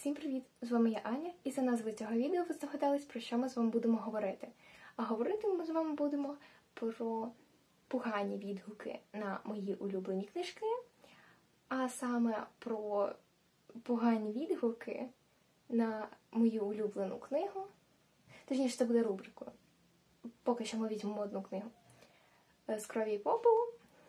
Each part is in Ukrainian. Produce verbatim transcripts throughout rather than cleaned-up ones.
Всім привіт! З вами я Аня, і за назвою цього відео ви здогадались, про що ми з вами будемо говорити. А говорити ми з вами будемо про погані відгуки на мої улюблені книжки, а саме про погані відгуки на мою улюблену книгу. Точніше, це буде рубрикою. Поки що ми візьмемо одну книгу з крові і попелу.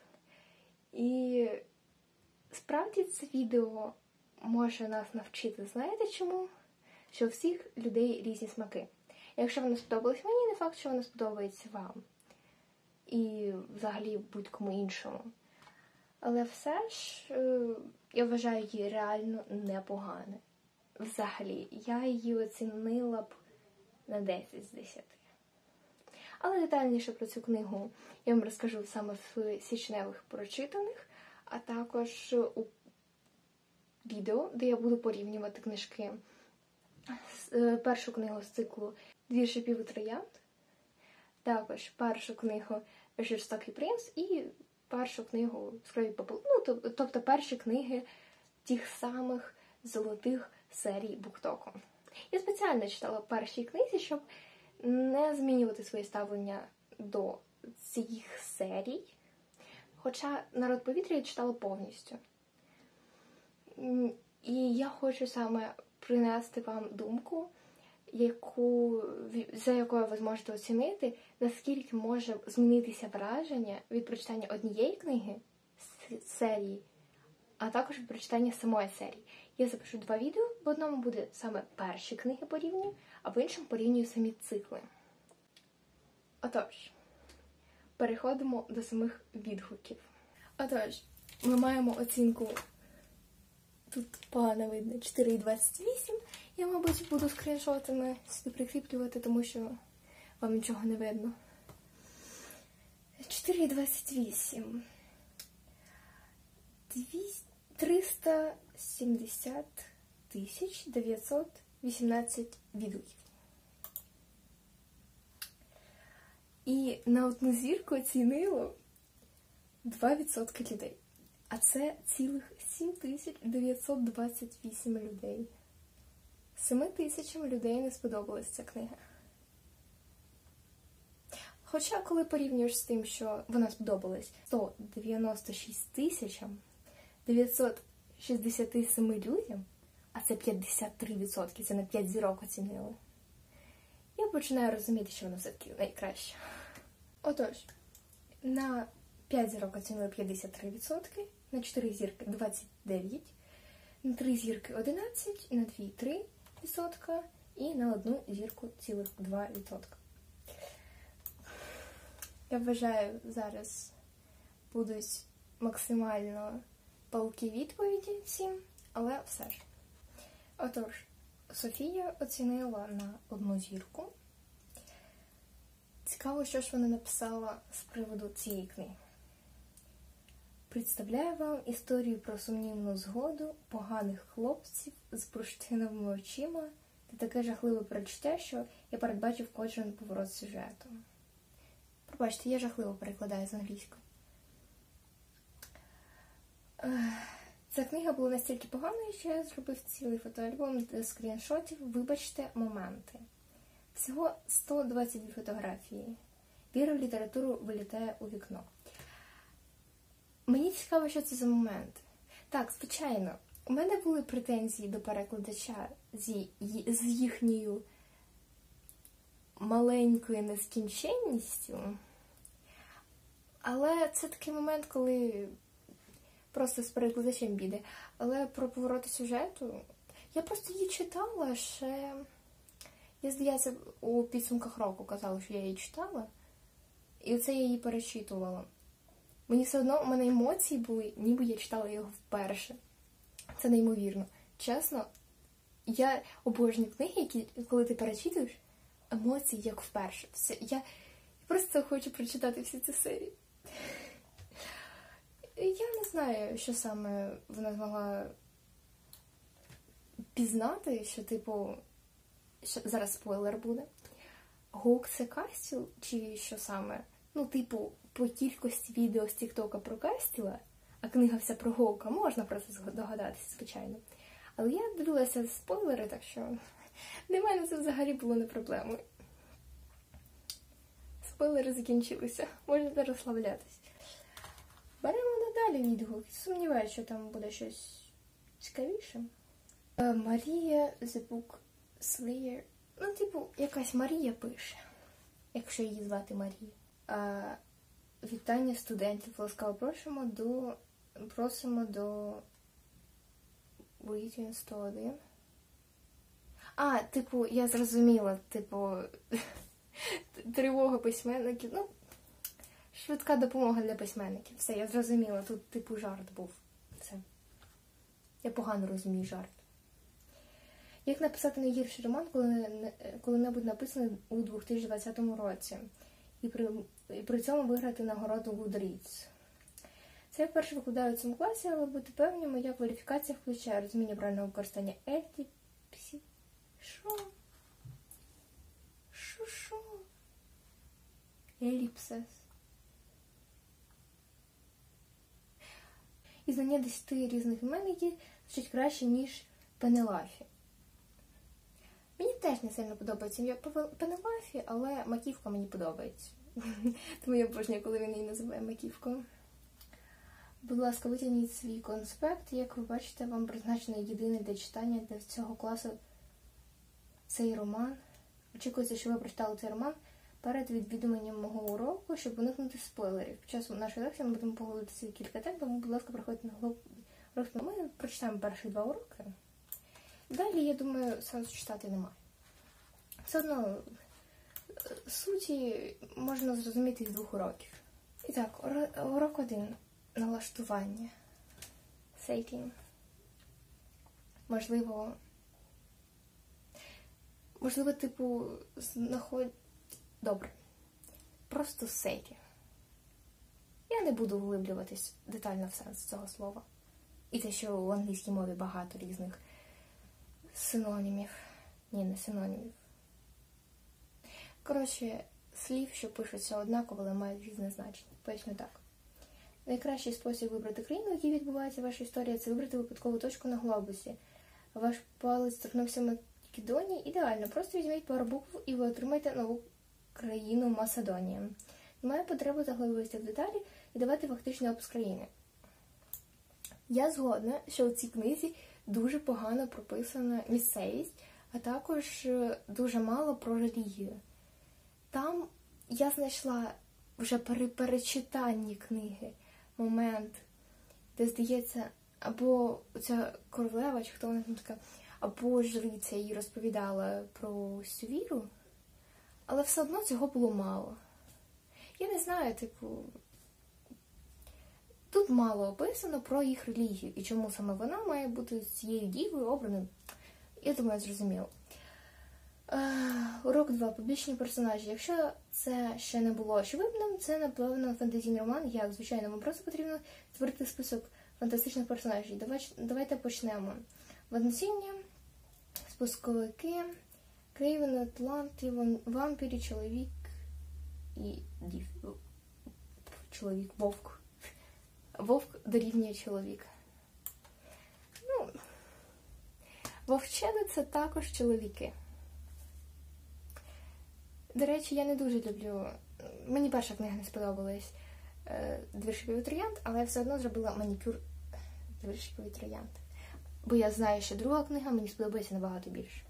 І справді це відео може нас навчити, знаєте чому? Що у всіх людей різні смаки. Якщо воно сподобалось мені, не факт, що воно сподобається вам. І взагалі будь-кому іншому. Але все ж, я вважаю її реально непогане. Взагалі, я її оцінила б на десять з десяти. Але детальніше про цю книгу я вам розкажу саме в січневих прочитаних, а також у відео, де я буду порівнювати книжки. Першу книгу з циклу «Дві шипів і троянд», також першу книгу «Жорстокий принц» і першу книгу «З крові і попелу». Ну, тобто перші книги тих самих золотих серій BookTok. Я спеціально читала перші книги, щоб не змінювати своє ставлення до цих серій. Хоча «Народ повітря» я читала повністю. І я хочу саме принести вам думку, яку, за якою ви зможете оцінити, наскільки може змінитися враження від прочитання однієї книги з серії, а також від прочитання самої серії. Я запишу два відео, в одному буде саме перші книги порівнюю, а в іншому порівнюю самі цикли. Отож, переходимо до самих відгуків. Отож, ми маємо оцінку, тут погано видно, чотири двадцять вісім. Я, мабуть, буду скріншотами сюди прикріплювати, тому що вам нічого не видно. чотири двадцять вісім. триста сімдесят тисяч дев'ятсот вісімнадцять відгуків. І на одну зірку оцінило два відсотки людей. А це цілих сім тисяч дев'ятсот двадцять вісім людей. семи тисячам людей не сподобалась ця книга. Хоча, коли порівнюєш з тим, що вона сподобалась сто дев'яносто шість тисячам дев'ятсот шістдесят сім людям, а це п'ятдесят три відсотки, це на п'ять зірок оцінили, я починаю розуміти, що вона все-таки найкраща. Отож, на п'ять зірок оцінили п'ятдесят три відсотки, на чотири зірки двадцять дев'ять, на три зірки одинадцять, на дві три відсотка і на одну зірку цілих два відсотка. Я вважаю, зараз будуть максимально палкі відповіді всім, але все ж. Отож, Софія оцінила на одну зірку. Цікаво, що ж вона написала з приводу цієї книги. Представляю вам історію про сумнівну згоду поганих хлопців з бурштиновими очима та таке жахливе перечуття, що я передбачив кожен поворот сюжету. Пробачте, я жахливо перекладаю з англійської. Ця книга була настільки поганою, що я зробив цілий фотоальбом скріншотів «Вибачте моменти». Всього сто двадцять дві фотографії. Віра в літературу вилітає у вікно. Мені цікаво, що це за моменти. Так, звичайно, у мене були претензії до перекладача з їхньою маленькою нескінченністю. Але це такий момент, коли просто з перекладачем біде. Але про повороти сюжету, я просто її читала ще, я, здається, у підсумках року казала, що я її читала. І оце я її перечитувала. Мені все одно, у мене емоції були, ніби я читала його вперше. Це неймовірно. Чесно, я обожнюю книги, які, коли ти перечитуєш, емоції як вперше. Все, я просто хочу прочитати всі ці серії. Я не знаю, що саме вона змогла пізнати, що, типу, що, зараз спойлер буде. Гоук це Кастіл, чи що саме? Ну, типу, по кількості відео з Тіктока про Кастіла, а книга вся про Гоука, можна про це догадатися, звичайно. Але я дивилася спойлери, так що для мене це взагалі було не проблемою. Спойлери закінчилися, можете розслаблятись. Беремо надалі відгуки. Сумніваюся, що там буде щось цікавіше. Марія The Book Slayer. Ну, типу, якась Марія пише, якщо її звати Марія. А, вітання студентів. Ласкаво просимо до... Просимо до... Waiting сто один. А, типу, я зрозуміла, типу, тривога письменників. Ну, швидка допомога для письменників. Все, я зрозуміла. Тут, типу, жарт був. Все. Я погано розумію жарт. Як написати найгірший роман, коли-небудь написаний у дві тисячі двадцятому році? І при, і при цьому виграти нагороду Goodreads. Це я вперше викладаю у цьому класі, але бути певні, моя кваліфікація включає розуміння правильного використання ельпсі. Що? Що, що? Еліпсис. І знання десяти різних імен, які звучать краще, ніж Пенелафі. Мені теж не сильно подобається ім'я Пенелафі, але Маківка мені подобається. Тому я обожнюю, коли він її називає Маківкою. Будь ласка, витягніть свій конспект. Як ви бачите, вам призначено єдине для читання для цього класу цей роман. Очікується, що ви прочитали цей роман перед відвідуванням мого уроку, щоб уникнути спойлерів. Під час нашої лекції ми будемо поговорити кілька тем, тому, будь ласка, приходьте на урок. Ми прочитаємо перші два уроки. Далі, я думаю, сенсу читати немає. Все одно суті можна зрозуміти з двох уроків. І так, урок один. Налаштування. Сейтлінг. Можливо, можливо, типу, знаход... Добре. Просто сейтлінг. Я не буду вглиблюватись детально в сенс цього слова. І те, що в англійській мові багато різних синонімів. Ні, не синонімів. Коротше, слів, що пишуться однаково, але мають різне значення. Поясню так. Найкращий спосіб вибрати країну, в якій відбувається ваша історія, це вибрати випадкову точку на глобусі. Ваш палець торкнувся Македонії. Ідеально. Просто візьміть пару букв і ви отримаєте нову країну Македонія. Немає потреби заглиблюватися в деталі і давати фактичний опис країни. Я згодна, що у цій книзі дуже погано прописана місцевість, а також дуже мало про релігію. Там я знайшла вже при перечитанні книги момент, де, здається, або ця королева, чи хто вона там така, або жриця їй розповідала про цю віру, але все одно цього було мало. Я не знаю, типу, тут мало описано про їх релігію, і чому саме вона має бути цією дівою обраною. Я думаю, зрозуміло. Uh, урок два. Побічні персонажі. Якщо це ще не було очевидним, це, напевно, фантазійний роман. Як, звичайно, вам просто потрібно створити список фантастичних персонажів. Давай, давайте почнемо. Вознесіння, спусковики, Крейвен, Атланти, вампірі, чоловік і дів. Чоловік, вовк. Вовк дорівнює чоловік. Ну, вовчени – це також чоловіки. До речі, я не дуже люблю... Мені перша книга не сподобалась «Двіршиковий троянд», але я все одно зробила манікюр «Двіршиковий троянд». Бо я знаю, що друга книга мені сподобається набагато більше.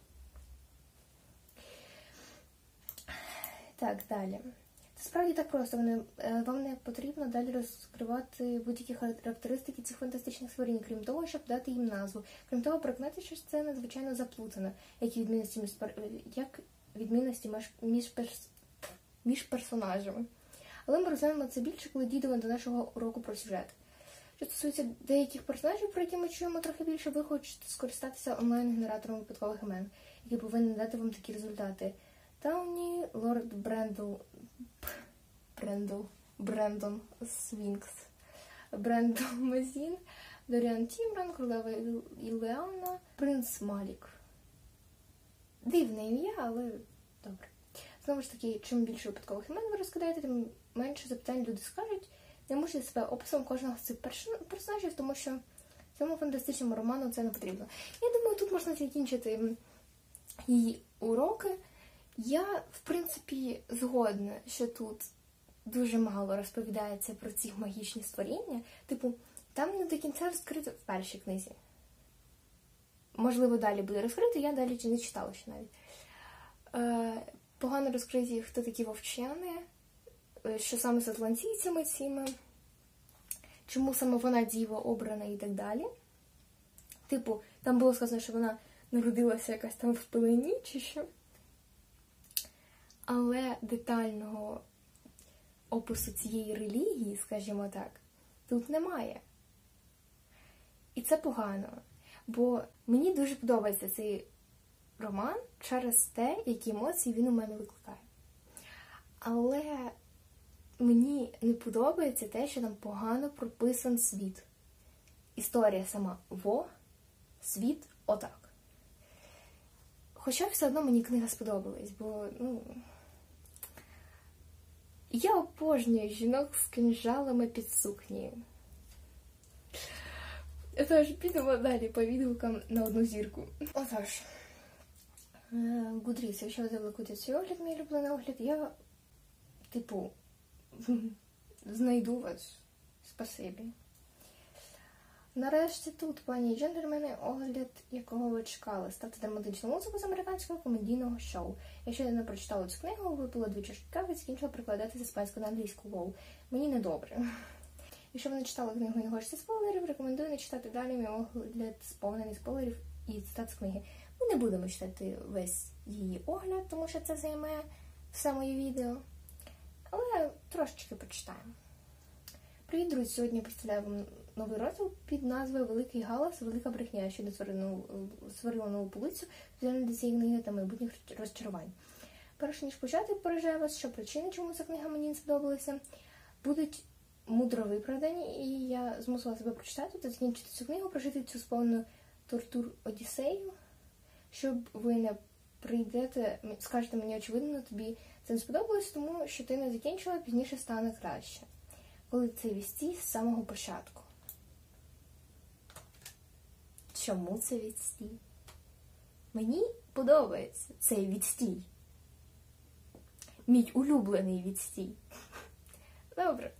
Так, далі. Це справді так просто. Вам не потрібно далі розкривати будь-які характеристики цих фантастичних створінь, крім того, щоб дати їм назву. Крім того, прикмети, що це надзвичайно заплутано, як і відмінності між, як відмінності між, перс... між персонажами. Але ми розглянемо це більше, коли дійдемо до нашого уроку про сюжет. Що стосується деяких персонажів, про які ми чуємо трохи більше, ви хочете скористатися онлайн-генератором випадкових імен, який повинен дати вам такі результати. Тауні, Лорд Брендл, Брендл, Брендон Свінкс, Брендл Мазін, Доріан Тімран, Королева Ілеана, Принц Малік. Дивне ім'я, але добре. Знову ж таки, чим більше випадкових імен ви розкидаєте, тим менше запитань люди скажуть. Не мучте себе описом кожного з цих персонажів, тому що Цьому фантастичному роману це не потрібно. Я думаю, тут можна закінчити її уроки. Я, в принципі, згодна, що тут дуже мало розповідається про ці магічні створіння. Типу, там не до кінця розкрито в першій книзі. Можливо, далі буде розкрито, я далі не читала ще навіть. Е, погано розкриті, хто такі вовчани, що саме з атлантійцями цими, чому саме вона діва обрана і так далі. Типу, там було сказано, що вона народилася якась там в пелені чи що. Але детального опису цієї релігії, скажімо так, тут немає. І це погано, бо мені дуже подобається цей роман через те, які емоції він у мене викликає. Але мені не подобається те, що там погано прописан світ. Історія сама во, світ отак. Хоча все одно мені книга сподобалась, бо, ну... я обожнюю жінок з кинжалами під сукнею. Отож, підемо далі по відгукам на одну зірку. Отож, Goodreads, якщо ви заблокуєте цей огляд, мій улюблений огляд, я, типу, знайду вас. Спасибі. Нарешті тут, пані і джентльмени, огляд, якого ви чекали. Ставте драматичну музику з американського комедійного шоу. Якщо я не прочитала цю книгу, випила дві чашки кави і закінчила перекладати з іспанської на англійську. Воу. Мені недобре. Якщо ви не читали книгу і не хочете спойлерів, рекомендую не читати далі мій огляд сповнений спойлерів і цитат з книги. Ми не будемо читати весь її огляд, тому що це займе все моє відео. Але трошечки почитаємо. Привіт, друзі! Сьогодні я представляю вам новий розділ під назвою «Великий галас, велика брехня щодо сварила нову полицю, до цієї книги та майбутніх розчарувань». Перш ніж почати, поражаю вас, що причини, чому ця книга мені не сподобалася, будуть мудро виправдані, і я змусила себе прочитати та закінчити цю книгу, прожити цю сповнену тортур Одіссею, щоб ви не прийдете, скажете мені, очевидно, тобі це не сподобалось, тому що ти не закінчила, пізніше стане краще. Коли це відстій з самого початку. Чому це відстій? Мені подобається цей відстій. Мій улюблений відстій. Добре.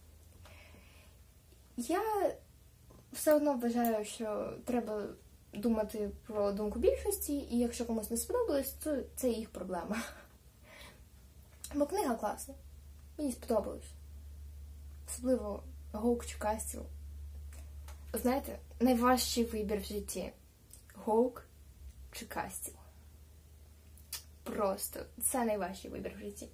Я все одно вважаю, що треба думати про думку більшості, і якщо комусь не сподобалось, то це їх проблема. Бо книга класна. Мені сподобалось. Особливо Гоук чи Кастіл. Знаєте, найважчий вибір в житті. Гоук чи Кастіл. Просто. Це найважчий вибір в житті.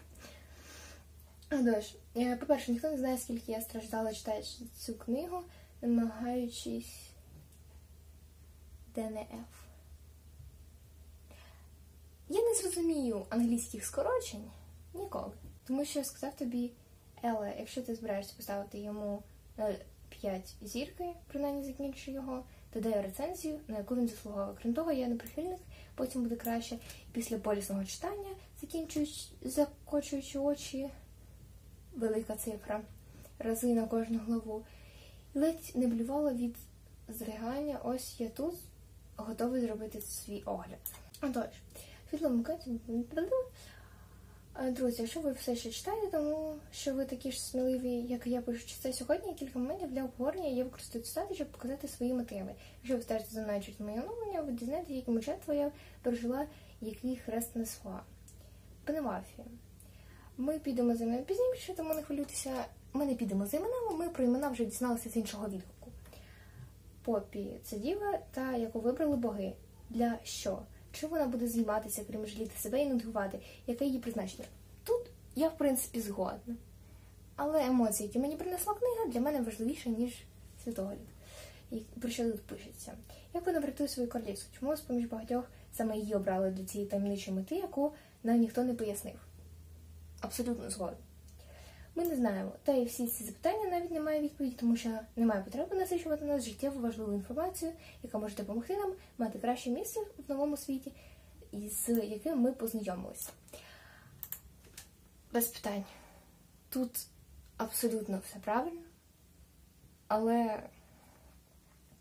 Тож, по-перше, ніхто не знає, скільки я страждала, читаючи цю книгу, намагаючись ді ен еф. Я не зрозумію англійських скорочень ніколи. Тому що сказав тобі Еле, якщо ти збираєшся поставити йому п'ять зірки, принаймні закінчу його, то даю рецензію, на яку він заслуговує. Крім того, я не прихильник, потім буде краще. Після болісного читання, закінчуючи, закочуючи очі, велика цифра, рази на кожну главу. Ледь не блювала від зригання, ось я тут готовий зробити свій огляд. Отож, світло вмикається. Друзі, якщо ви все ще читаєте, тому що ви такі ж сміливі, як і я, пишу це сьогодні, кілька моментів для обговорення я використаю цитати, щоб показати свої мотиви. Якщо ви стежите за мною через моє оновлення, ви дізнаєтеся, яким жертва я пережила, який хрест несла. Пеневафія. Ми підемо за іменами пізніше, тому не хвилюйтеся. Ми не підемо за іменами, ми про імена вже дізналися з іншого відгуку. Попі – це діва, та яку вибрали боги. Для що? Чим вона буде займатися, крім жаліти себе і нудьгувати? Яке її призначення? Тут я, в принципі, згодна. Але емоції, які мені принесла книга, для мене важливіше, ніж світогляд. І про що тут пишеться? Як вона врятує свою королівську? Чому з-поміж багатьох саме її обрали до цієї таємничої мети, яку нам ніхто не пояснив? Абсолютно згодна. Ми не знаємо. Та і всі ці запитання навіть немає відповіді, тому що немає потреби насичувати нас життєво важливу інформацію, яка може допомогти нам мати краще місце в новому світі, з яким ми познайомилися. Без питань. Тут абсолютно все правильно, але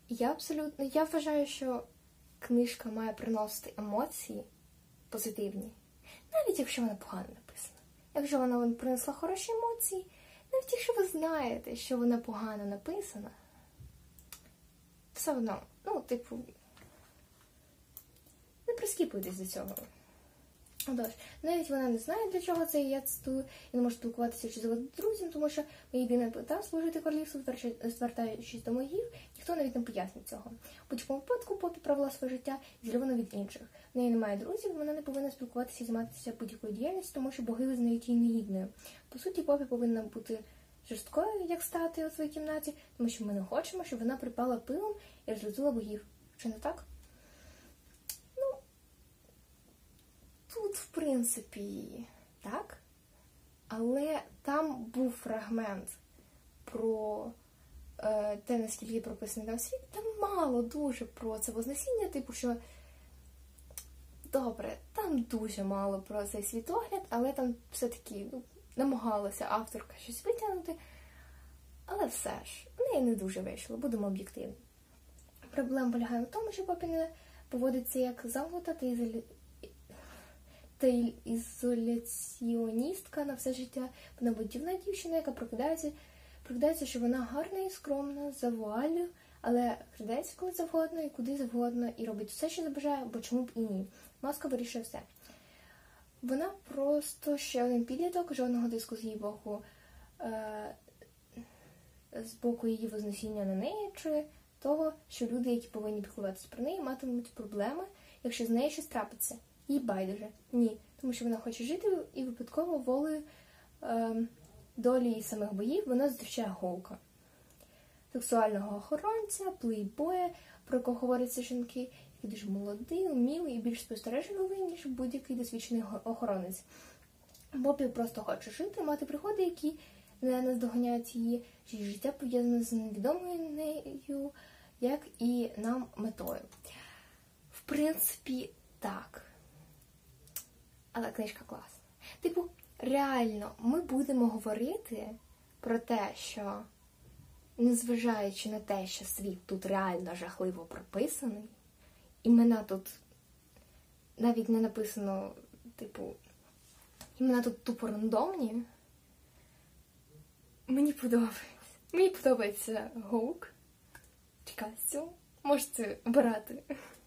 Я абсолютно, я вважаю, що книжка має приносити емоції позитивні, навіть якщо вона погано написана. Якщо вона вам принесла хороші емоції, навіть якщо ви знаєте, що вона погано написана, все одно, ну, типу, не прискіпуйтесь до цього. Отож, навіть вона не знає, для чого це я цитую, і не може спілкуватися чи з друзям, тому що моя єдина мета служити королівству, звертаючись до могів, ніхто навіть не пояснить цього. У будь-якому випадку Попі провела своє життя ізольовано від інших. В неї немає друзів, вона не повинна спілкуватися і займатися будь-якою діяльністю, тому що боги визнають її негідною. По суті, Попі повинна бути жорсткою, як стати у своїй кімнаті, тому що ми не хочемо, щоб вона припала пилом і розлютила богів. Чи не так? Тут, в принципі, так, але там був фрагмент про е, те, наскільки прописаний там світ, там мало дуже про це Вознесіння, типу, що, добре, там дуже мало про цей світогляд, але там все-таки, ну, намагалася авторка щось витягнути, але все ж, в неї не дуже вийшло, будемо об'єктивні. Проблема полягає в тому, що Попі не поводиться як замкнута та ізолі... та ізоляціоністка на все життя. Вона будівна дівчина, яка прокидається, прокидається, що вона гарна і скромна, за вуаллю, але кидається коли завгодно і куди завгодно, і робить все, що забажає, бо чому б і ні. Маска вирішує все. Вона просто ще один підліток, жодного тиску з її боку, е- з боку її Вознесіння на неї, чи того, що люди, які повинні піклуватися про неї, матимуть проблеми, якщо з нею щось трапиться. Їй байдуже. Ні. Тому що вона хоче жити і випадково волею е, долі і самих боїв вона зустрічає Гоука. Сексуального охоронця, плейбоя, про якого говоряться жінки, який дуже молодий, умілий і більш спостережливий, ніж будь-який досвідчений охоронець. Попі просто хоче жити, мати пригоди, які не наздоганяють її, що її життя пов'язане з невідомою нею, як і нам метою. В принципі, так. Але книжка класна. Типу, реально, ми будемо говорити про те, що, незважаючи на те, що світ тут реально жахливо прописаний, імена тут навіть не написано, типу, імена тут тупо рандомні, мені подобається. Мені подобається Гоук. Кастю. Можете обирати.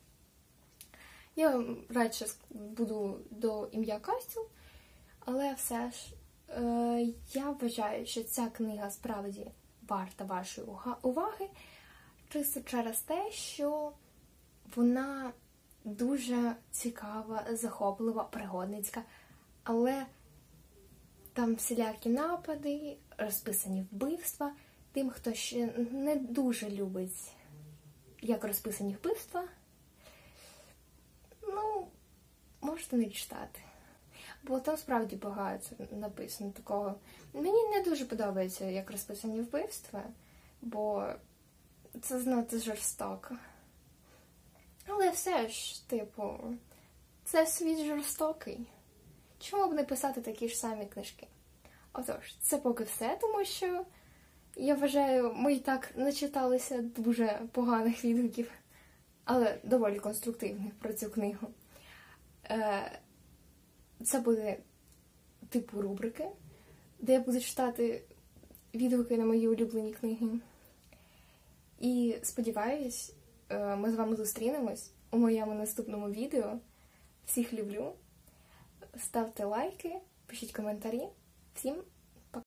Я радше буду до ім'я Кастю, але все ж е, я вважаю, що ця книга справді варта вашої уваги, чисто через те, що вона дуже цікава, захоплива, пригодницька, але там всілякі напади, розписані вбивства. Тим, хто ще не дуже любить, як розписані вбивства, ну, можете не читати. Бо там справді багато написано такого. Мені не дуже подобається, як розписані вбивства, бо це знати жорстоко. Але все ж, типу, це світ жорстокий. Чому б не писати такі ж самі книжки? Отож, це поки все, тому що я вважаю, ми і так начиталися дуже поганих відгуків, але доволі конструктивних про цю книгу. Це буде типу рубрики, де я буду читати відгуки на мої улюблені книги. І сподіваюсь, ми з вами зустрінемось у моєму наступному відео. Всіх люблю. Ставте лайки, пишіть коментарі. Всім